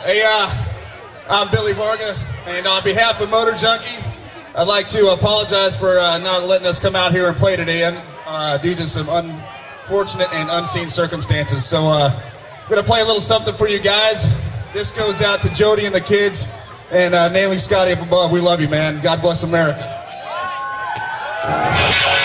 Hey, I'm Billy Varga, and on behalf of Motor Junkie, I'd like to apologize for not letting us come out here and play today due to some unfortunate and unseen circumstances. So I'm going to play a little something for you guys. This goes out to Jody and the kids, and nailing Scotty up above. We love you, man. God bless America.